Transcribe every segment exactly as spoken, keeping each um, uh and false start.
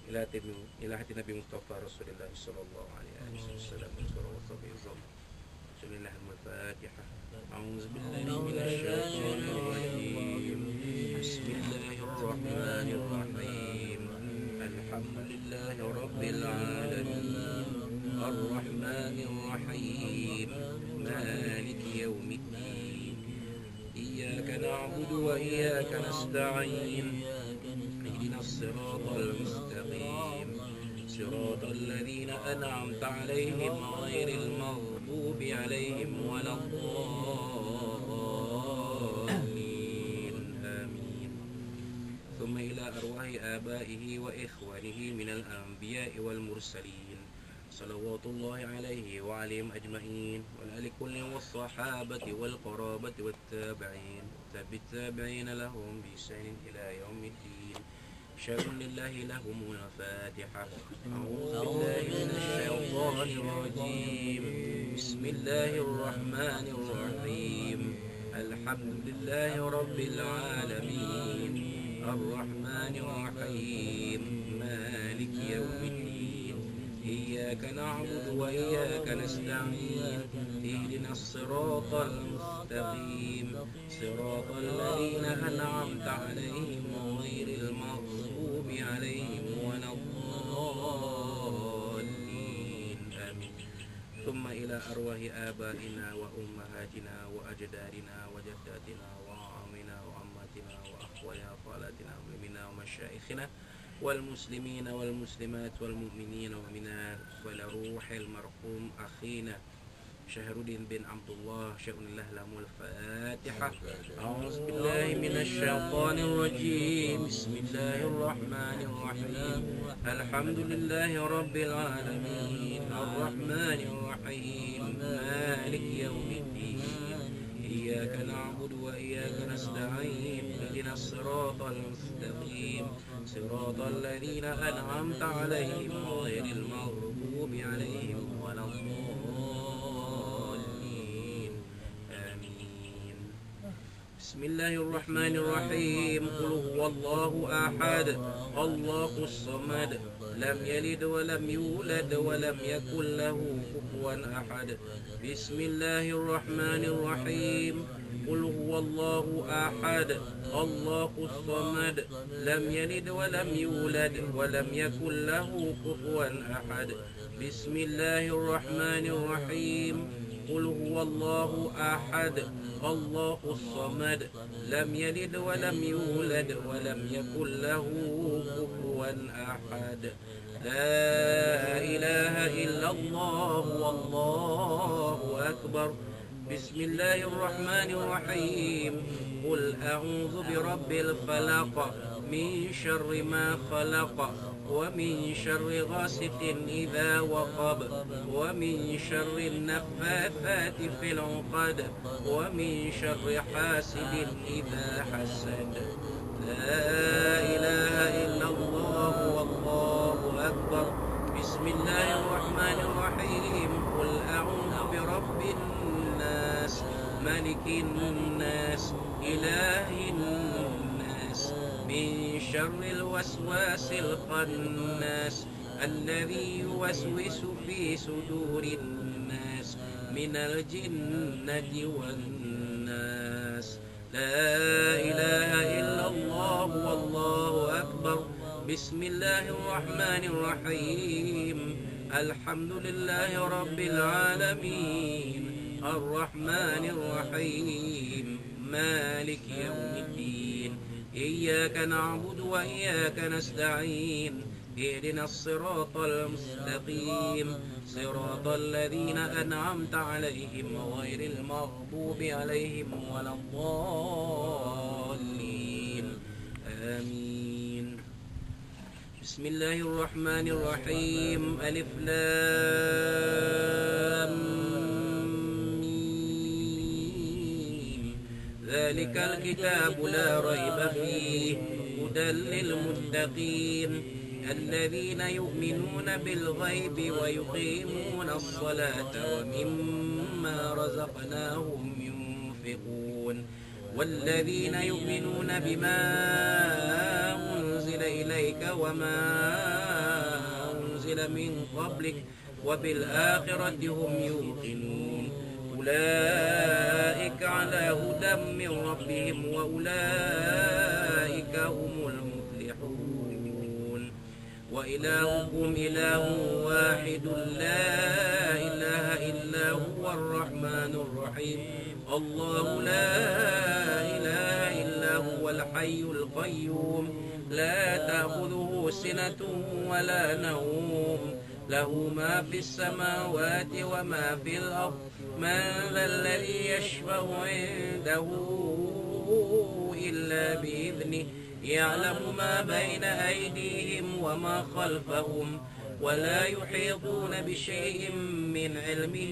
إلى إلى حد النبي مصطفى رسول الله صلى الله عليه وسلم وصحبه وسلم. بسم الله الفاتحة. أعوذ بالله من الشيطان الرجيم. بسم الله الرحمن الرحيم. الحمد لله رب العالمين الرحمن الرحيم مالك يوم الدين إياك نعبد وإياك نستعين اهدنا الصراط المستقيم صراط الذين أنعمت عليهم غير المغضوب عليهم ولا الضالين آمين. ثم إلى أرواح آبائه وإخوانه من الأنبياء والمرسلين صلوات الله عليه وعليهم أجمعين والآل كل والصحابة والقرابة والتابعين بالتابعين لهم بإحسان إلى يوم الدين. شر لله لهم الفاتحة. أعوذ بالله من الشيطان الرجيم. بسم الله الرحمن الرحيم. الحمد لله رب العالمين الرحمن الرحيم مالك يوم الدين إياك نعبد وإياك نستعين اهدنا الصراط المستقيم صراط الذين أنعمت عليهم غير المغضوب عليهم ولا الضالين آمين. ثم إلى أرواح آبائنا وأمهاتنا وأجدادنا وجداتنا وعمنا وعماتنا وأخويا وخالاتنا ومنا ومشايخنا والمسلمين والمسلمات والمؤمنين ومنا ولروح المرحوم أخينا شهر الدين بن عبد الله شأن الله له الفاتحة. أعوذ بالله من الشيطان الرجيم. بسم الله الرحمن الرحيم. الحمد لله رب العالمين الرحمن الرحيم مالك يوم الدين إياك نعبد وإياك نستعين اهدنا الصراط المستقيم صراط الذين أنعمت عليهم غير المغضوب عليهم ولا الضالين آمين. بسم الله الرحمن الرحيم. قل هو الله أحد الله الصمد لم يلد ولم يولد ولم يكن له كفوا أحد. بسم الله الرحمن الرحيم. قل هو الله أحد الله الصمد لم يلد ولم يولد ولم يكن له كفوا أحد. بسم الله الرحمن الرحيم. قل هو الله أحد الله الصمد لم يلد ولم يولد ولم يكن له كفوا أحد. لا إله إلا الله والله أكبر. بسم الله الرحمن الرحيم. قل أعوذ برب الفلق من شر ما خلق ومن شر غاسق إذا وقب ومن شر النفاثات في العقد ومن شر حاسد إذا حسد. لا إله إلا الله والله أكبر. بسم الله الرحمن الرحيم. قل أعوذ برب الناس ملك الناس إله الناس من شر الوسواس الخناس الذي يوسوس في صدور الناس من الجنة والناس. لا إله إلا الله والله أكبر. بسم الله الرحمن الرحيم. الحمد لله رب العالمين الرحمن الرحيم مالك يوم الدين إياك نعبد وإياك نستعين اهدنا الصراط المستقيم صراط الذين أنعمت عليهم غير المغضوب عليهم ولا الضالين آمين. بسم الله الرحمن الرحيم. ألف لام ميم ذلك الكتاب لا ريب فيه هدى للمتقين الذين يؤمنون بالغيب ويقيمون الصلاة ومما رزقناهم ينفقون والذين يؤمنون بما أنزل إليك إليك وما أنزل من قبلك وبالآخرة هم يوقنون أولئك على هدى من ربهم وأولئك هم المفلحون وإلهكم إله واحد لا إله إلا هو الرحمن الرحيم الله لا إله إلا هو الحي القيوم لا تأخذه سنة ولا نوم له ما في السماوات وما في الأرض من ذا الذي يشفع عنده إلا بإذنه يعلم ما بين أيديهم وما خلفهم ولا يحيطون بشيء من علمه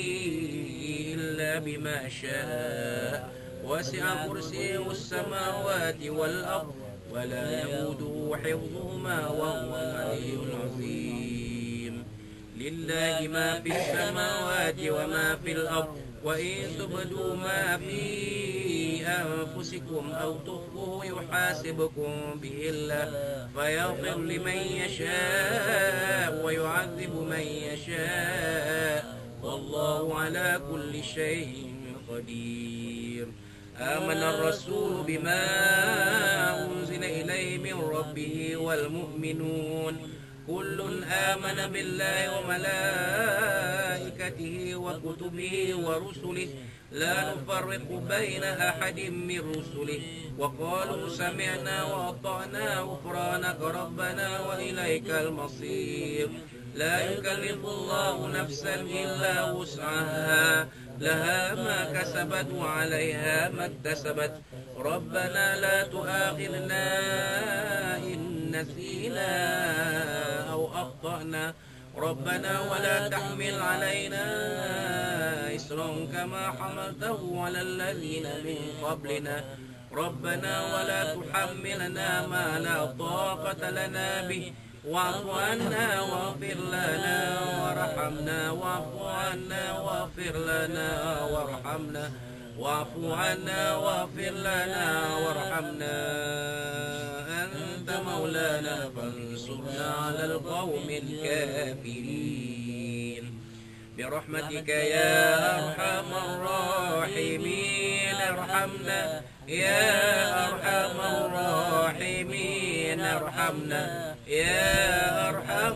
إلا بما شاء وسع كرسيه السماوات والأرض ولا يؤوده حفظهما وهو العلي العظيم لله ما في السماوات وما في الأرض وإن تبدوا ما في أنفسكم أو تخفوه يحاسبكم به الله فيغفر لمن يشاء ويعذب من يشاء والله على كل شيء قدير آمن الرسول بما أنزل إليه من ربه والمؤمنون كل آمن بالله وملائكته وكتبه ورسله لا نفرق بين أحد من رسله وقالوا سمعنا وأطعنا غفرانك ربنا وإليك المصير لا يكلف الله نفسا إلا وسعها لها ما كسبت وعليها ما اكتسبت ربنا لا تؤاخذنا إن نسينا أو أخطأنا ربنا ولا تحمل علينا إصرا كما حملته على الذين من قبلنا ربنا ولا تحملنا ما لا طاقة لنا به واعف عنا واغفر لنا وارحمنا واعف عنا واغفر لنا وارحمنا واعف عنا واغفر لنا وارحمنا أنت مولانا فانصرنا على القوم الكافرين برحمتك يا أرحم الراحمين ارحمنا يا أرحم الراحمين ارحمنا يا أرحم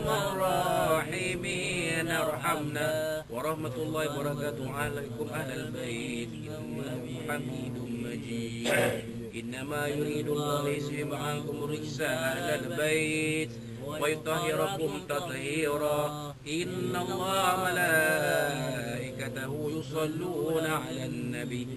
الراحمين ارحمنا ورحمة الله وبركاته عليكم أهل البيت إنه حميد مجيد إنما يريد الله ليذهب عنكم الرجس أهل البيت ويطهركم تطهيرا إن الله ملائكته يصلون على النبي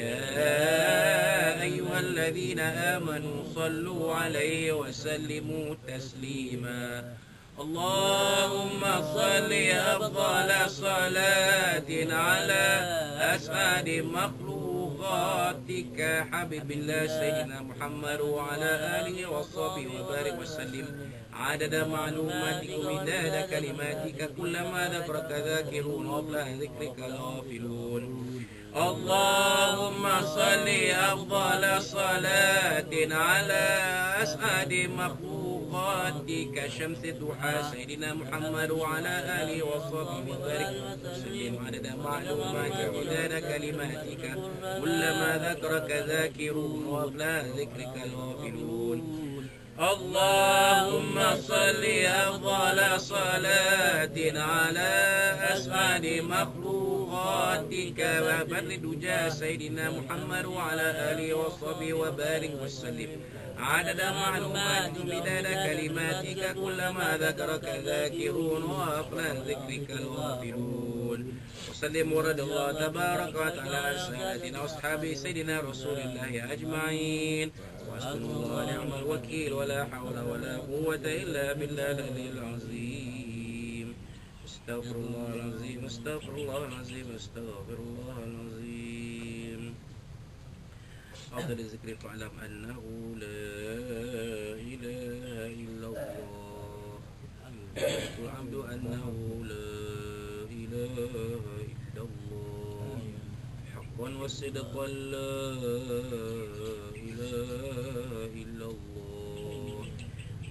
يا أيها الذين آمنوا صلوا عليه وسلموا تسليما اللهم صل أفضل صلاة على أسعد مخلوقاتك حبيب الله سيدنا محمد وعلى آله وصحبه وبارك وسلم عدد معلوماتك ومداد كلماتك كلما ذكرك ذاكرون وقبل ذكرك الغافلون اللهم صل أفضل صلاة على أسعد مخلوقاتك شمس الضحى سيدنا محمد وعلى آله وصحبه وبارك وسلم عدد معلوماتك ومداد كلماتك كلما ذكرك ذاكرون وقبل ذكرك الغافلون اللهم صل أفضل صلاة على أسعد مخلوقاتك وبر دجى سيدنا محمد وعلى آله وصحبه وبارك وسلم عدد معلوماتك ومداد كلماتك كلما ذكرك ذاكرون وأقل ذكرك الغافلون وسلم ورد الله تبارك وتعالى على سيدنا وأصحابه سيدنا رسول الله أجمعين وحسبنا الله ونعم الوكيل ولا حول ولا قوة إلا بالله العلي العظيم استغفر الله العظيم استغفر الله العظيم استغفر الله العظيم أفضل الذكر فاعلم أنه لا إله إلا الله والحمد أنه لا إله إلا الله حقا وصدقا لا إله إلا الله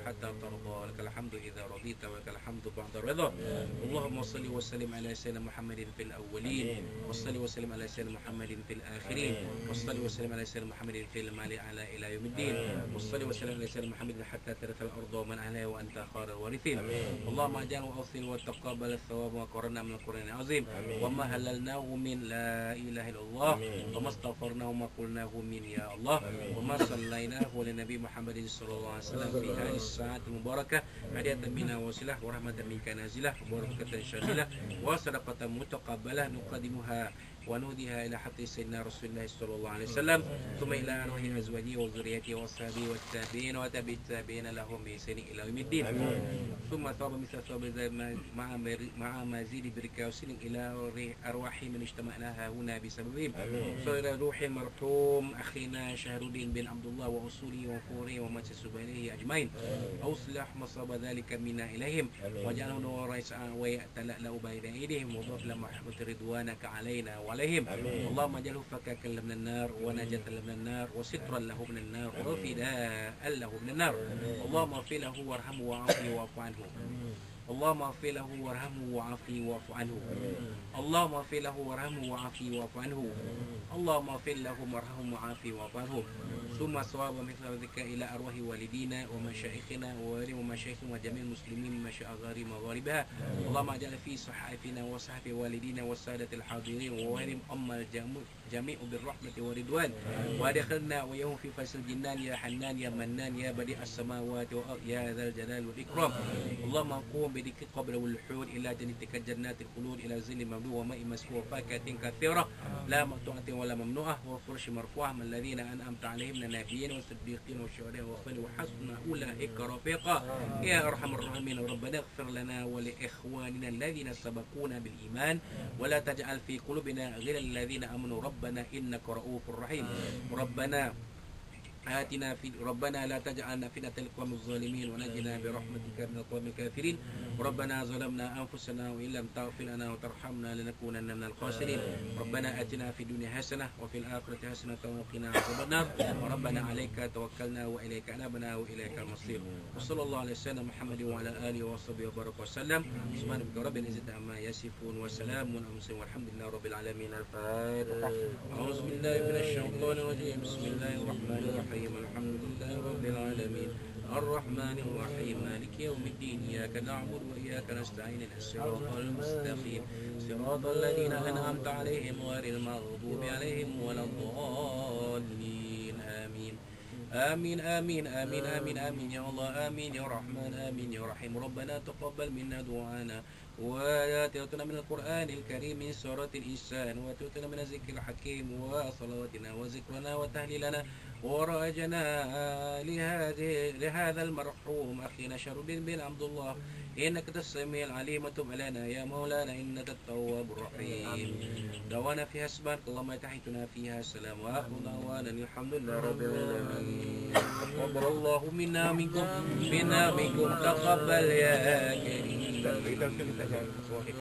حتى ترضى لك الحمد إذا رضيت ولك الحمد بعد الرضا اللهم صل وسلم على سيدنا محمد في الأولين وصل وسلم على سيدنا محمد في الآخرين وصل وسلم على سيدنا محمد في المال على إلى يوم الدين وصل وسلم على سيدنا محمد حتى ترث الأرض ومن عليها وأنت خير الوارثين اللهم أجعله أوصل وتقبل الثواب وقرنا من القرآن العظيم وما هللناه من لا إله إلا الله وما استغفرناه وما قلناه من يا الله وما صليناه للنبي محمد صلى الله عليه وسلم في هذه الساعة المباركة هدية منا وسلة ورحمة منك نازلة وبركة شاملة وصدقة متقبلة نقدمها ونهديها إلى حق سيدنا رسول الله صلى الله عليه وسلم ثم إلى أرواح أزواجه وذريته وأصحابه والتابعين وتابع التابعين لهم بإحسان إلى يوم الدين ثم ثواب مثل ثواب مع مع مزيد بركة وسلم إلى أرواح من اجتمعناها هنا بسببهم صلى روح المرحوم أخينا شهر الدين بن عبد الله وأصوله وفوره ومجلس إليه أجمعين أوصلح مصاب ذلك منا إليهم وجعله نور ويأتلأ بين أيديهم وضف لمحمد رضوانك علينا عليهم اللهم اجعله فكاكا من النار ونجاة من النار وسترا له من النار وفداء له من النار اللهم اغفر له وارحمه وعافه واعف عنه اللهم اغفر له وارحمه وعافه واعف عنه اللهم اغفر له وارحمه وعافه واعف عنه اللهم اغفر له وارحمه وعافه واعف عنه ثم صواب مثل ذلك إلى أرواح والدينا ومشايخنا ومشايخنا وجميع المسلمين مشاغر مغاربها اللهم اجعل في صحائفنا وصحف والدينا والسادة الحاضرين ووهرم أما الجميع بالرحمة والرضوان وادخلنا ويهم في فصل الجنان يا حنان يا منان يا بديع السماوات يا ذا الجلال والإكرام اللهم قوم بذكر قبل والحور إلى جنتك جنات الخلود إلى ظل مملوء وماء مسكوب وفاكهة كثيرة لا مقطوعة ولا ممنوعة وفرش مرفوعة من الذين أنعمت عليهم من النبيين والصديقين والشهداء والصالحين وحسن أولئك رفيقا يا أرحم الراحمين ربنا اغفر لنا ولإخواننا الذين سبقونا بالإيمان ولا تجعل في قلوبنا غير الذين آمنوا ربنا إنك رؤوف رحيم ربنا آتنا في ربنا لا تجعلنا فتنة للقوم الظالمين ونجنا برحمتك من القوم الكافرين ربنا ظلمنا أنفسنا وإن لم تغفر لنا وترحمنا لنكونن من الخاسرين ربنا آتنا في الدنيا حسنة وفي الآخرة حسنة وقنا عذاب النار ربنا عليك توكلنا وإليك أنبنا وإليك المصير وصلى الله على سيدنا محمد وعلى آله وصحبه وبارك وسلم سبحان ربك رب العزة عما يصفون وسلام على المرسلين والحمد لله رب العالمين الفاتحة أعوذ بالله من الشيطان الرجيم بسم الله الرحمن الرحيم الحمد لله رب العالمين الرحمن الرحيم مالك يوم الدين إياك نعبد وإياك نستعين الصراط المستقيم صراط الذين أنعمت عليهم غير المغضوب عليهم ولا الضالين آمين آمين آمين آمين آمين آمين يا الله آمين يا رحمن آمين يا رحيم ربنا تقبل منا دعانا وآتنا من القرآن الكريم من سورة الإنسان وآتنا من الذكر الحكيم وصلواتنا وذكرنا وتهليلنا ورجنا لهذه لهذا المرحوم أخينا شهر الدين بن عبد الله إنك السميع العليم وتب علينا يا مولانا إنك التواب الرحيم دعوانا فيها سبحانك اللهم تحيتنا فيها السلام وآخر دعوانا الحمد لله رب العالمين تقبل الله منا منكم منا منكم تقبل يا كريم